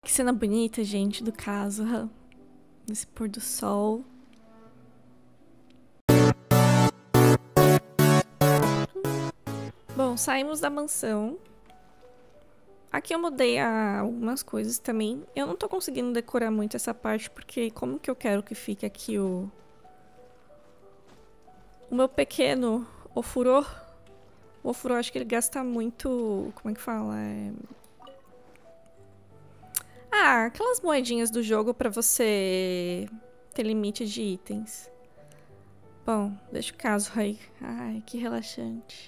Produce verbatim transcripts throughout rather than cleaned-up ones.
Que cena bonita, gente, do caso. Nesse pôr do sol. Bom, saímos da mansão. Aqui eu mudei algumas coisas também. Eu não tô conseguindo decorar muito essa parte, porque como que eu quero que fique aqui o... O meu pequeno ofurô. O ofurô, acho que ele gasta muito... Como é que fala? É... Ah, aquelas moedinhas do jogo pra você ter limite de itens. Bom, deixa o caso aí. Ai, que relaxante.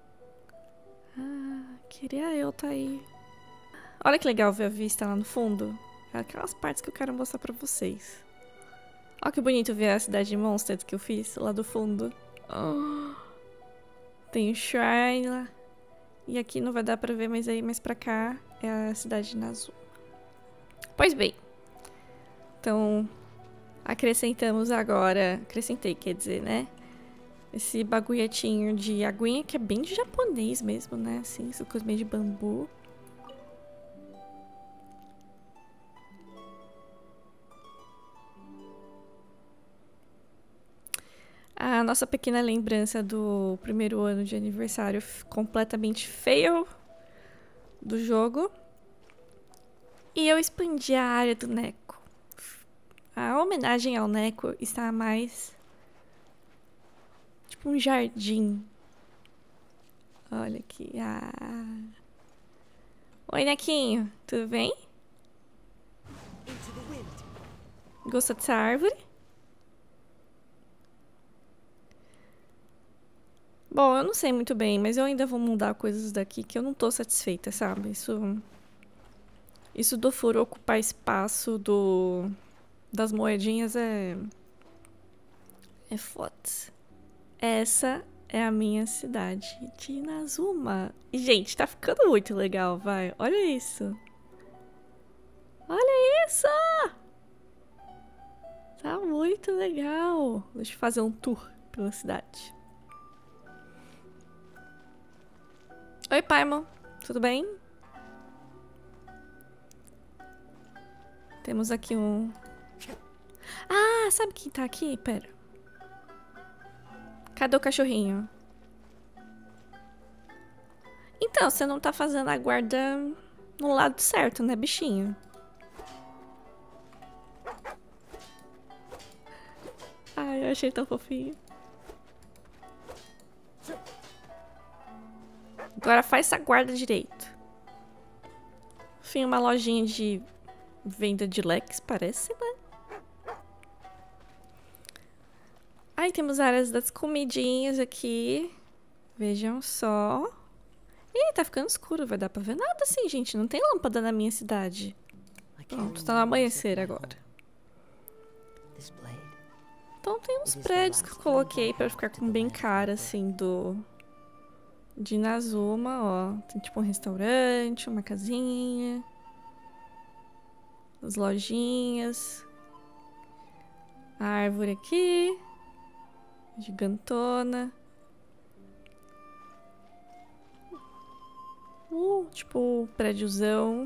Ah, queria eu tá aí. Olha que legal ver a vista lá no fundo. É aquelas partes que eu quero mostrar pra vocês. Olha que bonito ver a cidade de Mondstadt que eu fiz lá do fundo. Oh, tem o Shrine lá. E aqui não vai dar pra ver, mas aí mais pra cá é a cidade de Nazuma. Pois bem. Então, acrescentamos agora... Acrescentei, quer dizer, né? Esse bagulhetinho de aguinha, que é bem de japonês mesmo, né? Assim, essa coisa meio de bambu. A nossa pequena lembrança do primeiro ano de aniversário completamente fail do jogo. E eu expandi a área do Neko. A homenagem ao Neko está mais... tipo um jardim. Olha aqui. Ah. Oi, Nequinho. Tudo bem? Gostou dessa árvore? Bom, eu não sei muito bem, mas eu ainda vou mudar coisas daqui que eu não tô satisfeita, sabe? Isso... Isso do furo ocupar espaço do... das moedinhas é... É foda. Essa é a minha cidade de Inazuma. E, gente, tá ficando muito legal, vai. Olha isso. Olha isso! Tá muito legal. Deixa eu fazer um tour pela cidade. Oi, Paimon. Tudo bem? Temos aqui um... Ah, sabe quem tá aqui? Pera. Cadê o cachorrinho? Então, você não tá fazendo a guarda no lado certo, né, bichinho? Ai, eu achei tão fofinho. Agora faz essa guarda direito. Enfim, uma lojinha de venda de leques, parece, né? Aí temos áreas das comidinhas aqui. Vejam só. Ih, tá ficando escuro. Vai dar pra ver nada assim, gente. Não tem lâmpada na minha cidade. Pronto, tá no amanhecer agora. Então tem uns prédios que eu coloquei pra ficar com bem cara, assim, do... de Inazuma, ó. Tem tipo um restaurante, uma casinha. As lojinhas. A árvore aqui. Gigantona. Uh, tipo, prédiozão.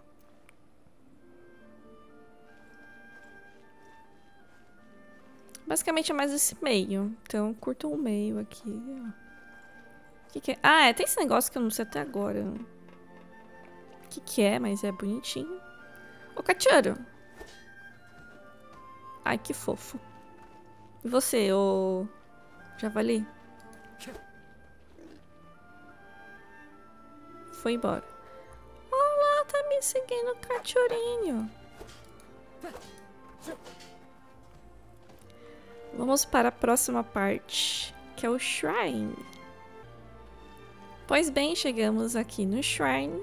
Basicamente é mais esse meio. Então, curto um meio aqui. O que, que é? Ah, é, tem esse negócio que eu não sei até agora. O que, que é, mas é bonitinho. Ô, cachorro. Ai, que fofo. E você, ô javali? Foi embora. Olha lá, tá me seguindo o cachorrinho. Vamos para a próxima parte, que é o Shrine. Pois bem, chegamos aqui no Shrine.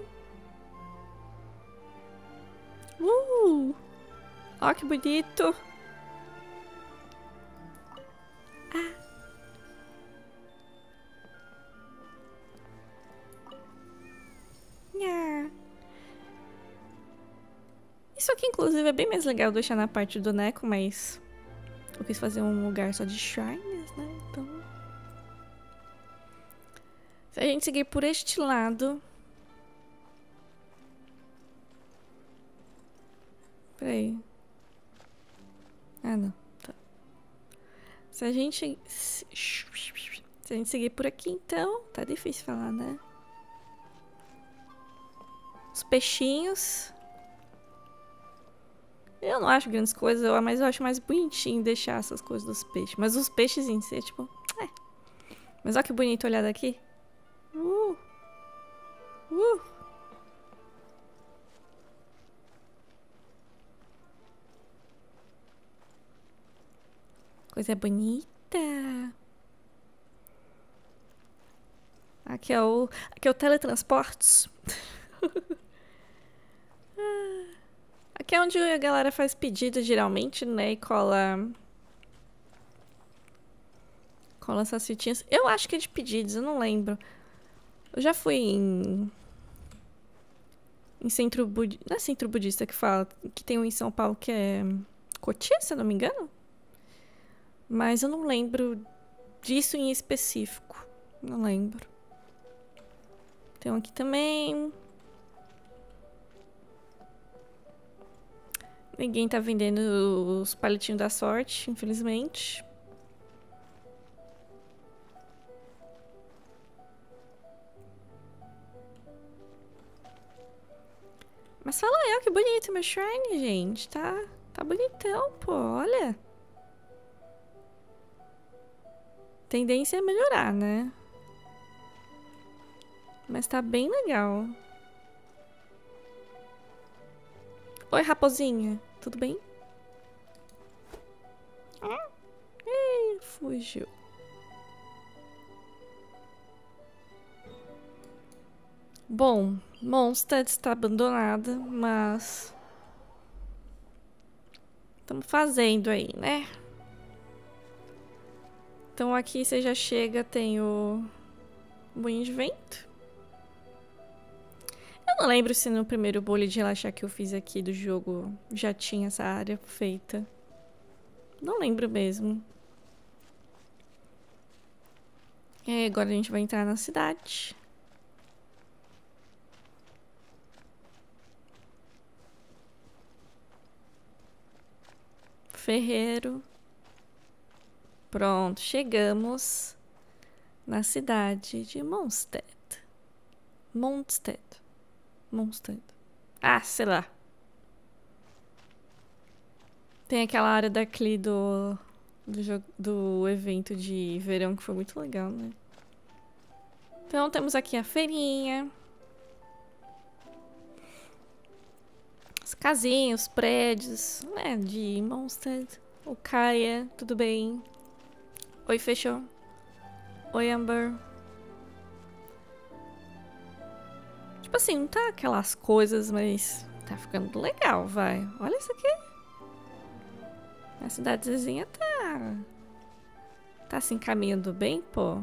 Uh! Ó, que bonito! Ah! Nha. Isso aqui, inclusive, é bem mais legal deixar na parte do Neko, mas eu quis fazer um lugar só de shrines, né? Então... Se a gente seguir por este lado... Peraí. Ah, não. Tá. Se a gente... Se a gente seguir por aqui, então... Tá difícil falar, né? Os peixinhos... Eu não acho grandes coisas, mas eu acho mais bonitinho deixar essas coisas dos peixes. Mas os peixes em si, é tipo... É. Mas olha que bonito olhar daqui. Uh! Uh! Coisa bonita. Aqui é o, aqui é o teletransportes. Aqui é onde a galera faz pedido, geralmente, né? E cola... Cola essas fitinhas. Eu acho que é de pedidos, eu não lembro. Eu já fui em... Em centro budista... Não é centro budista que fala. Que tem um em São Paulo que é... Cotia, se eu não me engano. Mas eu não lembro disso em específico. Não lembro. Tem um aqui também. Ninguém tá vendendo os palitinhos da sorte, infelizmente. Mas fala eu, que bonito meu shrine, gente. Tá, tá bonitão, pô, olha. Tendência é melhorar, né? Mas tá bem legal. Oi, raposinha. Tudo bem? Ah, ih, fugiu. Bom, Mondstadt está abandonada, mas... Estamos fazendo aí, né? Então aqui você já chega, tem o moinho de vento. Eu não lembro se no primeiro bolha de relaxar que eu fiz aqui do jogo já tinha essa área feita. Não lembro mesmo. E agora a gente vai entrar na cidade. Ferreiro. Pronto, chegamos na cidade de Mondstadt. Mondstadt. Mondstadt. Ah, sei lá. Tem aquela área daqui do, do, jogo, do evento de verão que foi muito legal, né? Então temos aqui a feirinha. As casinhas, os prédios, né? De Mondstadt. O Kaia, tudo bem? Oi, fechou. Oi, Amber. Tipo assim, não tá aquelas coisas, mas tá ficando legal, vai. Olha isso aqui. A cidadezinha tá... Tá se encaminhando bem, pô.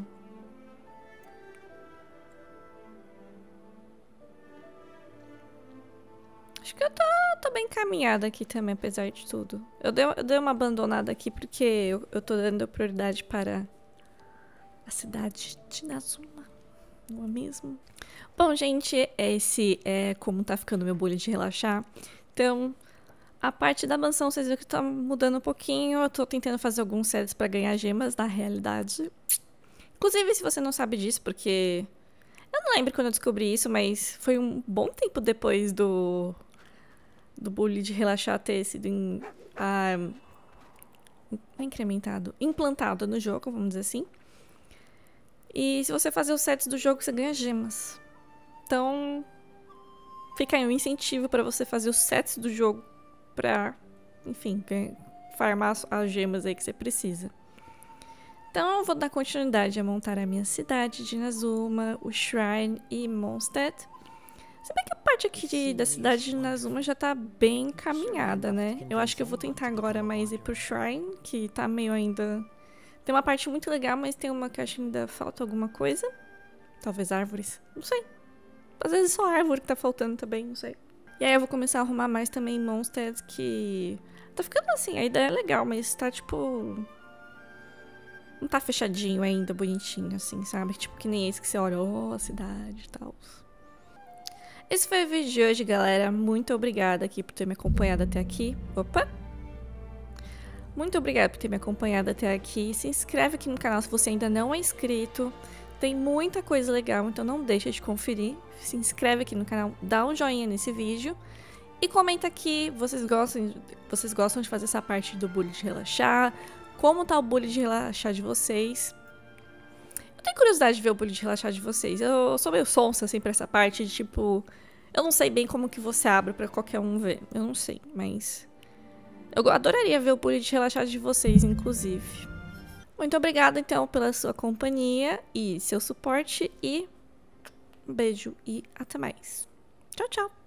Acho que eu tô, tô bem encaminhada aqui também, apesar de tudo. Eu dei, eu dei uma abandonada aqui porque eu, eu tô dando prioridade para a cidade de Inazuma, não é mesmo? Bom, gente, esse é como tá ficando meu bolho de relaxar. Então, a parte da mansão, vocês viram que tá mudando um pouquinho. Eu tô tentando fazer alguns sets pra ganhar gemas na realidade. Inclusive, se você não sabe disso, porque... Eu não lembro quando eu descobri isso, mas foi um bom tempo depois do... Do bolho de relaxar ter sido in... ah, incrementado, implantado no jogo, vamos dizer assim. E se você fazer os sets do jogo, você ganha gemas. Então, fica aí um incentivo pra você fazer os sets do jogo pra, enfim, farmar as gemas aí que você precisa. Então, eu vou dar continuidade a montar a minha cidade de Inazuma, o Shrine e Mondstadt. Se bem que a parte aqui de, da cidade de Inazuma já tá bem encaminhada, né? Eu acho que eu vou tentar agora mais ir pro Shrine, que tá meio ainda... Tem uma parte muito legal, mas tem uma que eu acho que ainda falta alguma coisa. Talvez árvores, não sei. Às vezes só árvore que tá faltando também, não sei. E aí eu vou começar a arrumar mais também Mondstadt, que... Tá ficando assim, a ideia é legal, mas tá tipo... Não tá fechadinho ainda, bonitinho, assim, sabe? Tipo, que nem esse que você olha, ó, oh, a cidade e tal. Esse foi o vídeo de hoje, galera. Muito obrigada aqui por ter me acompanhado até aqui. Opa! Muito obrigada por ter me acompanhado até aqui. Se inscreve aqui no canal se você ainda não é inscrito. Tem muita coisa legal, então não deixa de conferir. Se inscreve aqui no canal, dá um joinha nesse vídeo. E comenta aqui, vocês gostam, vocês gostam de fazer essa parte do bullying de relaxar? Como tá o bullying de relaxar de vocês? Eu tenho curiosidade de ver o bullying de relaxar de vocês. Eu sou meio sonsa, assim, pra essa parte de, tipo... Eu não sei bem como que você abre pra qualquer um ver. Eu não sei, mas... Eu adoraria ver o bullying de relaxar de vocês, inclusive. Muito obrigada, então, pela sua companhia e seu suporte. E um beijo e até mais. Tchau, tchau!